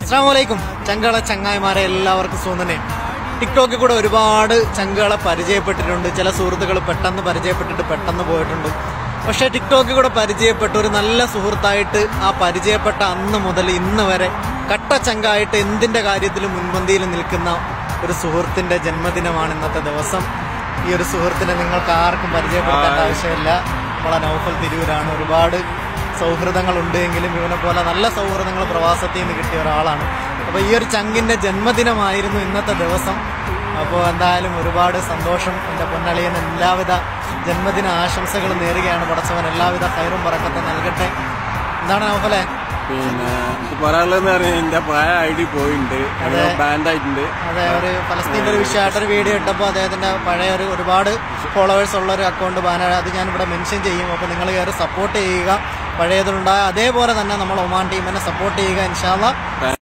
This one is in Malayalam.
അസ്സലാമലൈക്കും. ചങ്കള ചങ്ങായിമാരെ എല്ലാവർക്കും സുഖം. ടിക്ടോക്കിൽ കൂടെ ഒരുപാട് ചങ്കളെ പരിചയപ്പെട്ടിട്ടുണ്ട്. ചില സുഹൃത്തുക്കൾ പെട്ടെന്ന് പരിചയപ്പെട്ടിട്ട് പെട്ടെന്ന് പോയിട്ടുണ്ട്. പക്ഷേ ടിക്ടോക്കിൽ കൂടെ പരിചയപ്പെട്ട ഒരു നല്ല സുഹൃത്തായിട്ട് ആ പരിചയപ്പെട്ട അന്ന് മുതൽ ഇന്ന് വരെ കട്ട ചങ്കായിട്ട് എന്തിൻ്റെ കാര്യത്തിലും മുൻപന്തിയിൽ നിൽക്കുന്ന ഒരു സുഹൃത്തിൻ്റെ ജന്മദിനമാണ് ഇന്നത്തെ ദിവസം. ഈ ഒരു സുഹൃത്തിനെ നിങ്ങൾക്ക് ആർക്കും പരിചയപ്പെടുത്തേണ്ട ആവശ്യമില്ല. നമ്മളെ നൗഫൽ തിരൂരാണ്. ഒരുപാട് സൗഹൃദങ്ങളുണ്ട് എങ്കിലും ഇവനെ പോലെ നല്ല സൗഹൃദങ്ങൾ പ്രവാസത്തിൽ നിന്ന് കിട്ടിയ ഒരാളാണ്. അപ്പോൾ ഈ ഒരു ചങ്കിൻ്റെ ജന്മദിനമായിരുന്നു ഇന്നത്തെ ദിവസം. അപ്പോൾ എന്തായാലും ഒരുപാട് സന്തോഷം. എൻ്റെ പൊന്നളിയന് എല്ലാവിധ ജന്മദിന ആശംസകളും നേരുകയാണ്. പടച്ചവൻ എല്ലാവിധ ഹൈറും പറക്കത്തെ നൽകട്ടെ. എന്താണ് നൗഫലെ? പിന്നെ പറയാനുള്ളതെന്ന് പറഞ്ഞാൽ എൻ്റെ പഴയ ID പോയിട്ടുണ്ട്, ബാൻഡായിട്ടുണ്ട്. അതെ, ഒരു ഫലസ്തീൻ്റെ ഒരു വിഷയമായിട്ടൊരു വീഡിയോ ഇട്ടപ്പോൾ അദ്ദേഹത്തിൻ്റെ പഴയ ഒരുപാട് ഫോളോവേഴ്സ് ഉള്ള ഒരു അക്കൗണ്ട് ബാനാണ്. അത് ഞാനിവിടെ മെൻഷൻ ചെയ്യും. അപ്പോൾ നിങ്ങൾ കയറി സപ്പോർട്ട് ചെയ്യുക. പഴയതുണ്ടായ അതേപോലെ തന്നെ നമ്മൾ ഒമാൻ ടീമിനെ സപ്പോർട്ട് ചെയ്യുക ഇൻഷാ അല്ലാഹ്.